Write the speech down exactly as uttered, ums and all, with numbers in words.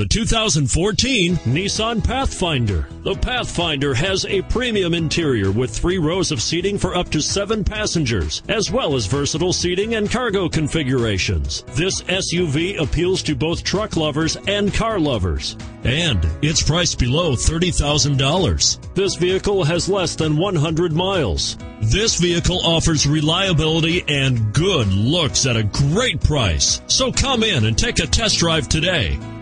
The two thousand fourteen Nissan Pathfinder. The Pathfinder has a premium interior with three rows of seating for up to seven passengers, as well as versatile seating and cargo configurations. This S U V appeals to both truck lovers and car lovers. And it's priced below thirty thousand dollars. This vehicle has less than one hundred miles. This vehicle offers reliability and good looks at a great price. So come in and take a test drive today.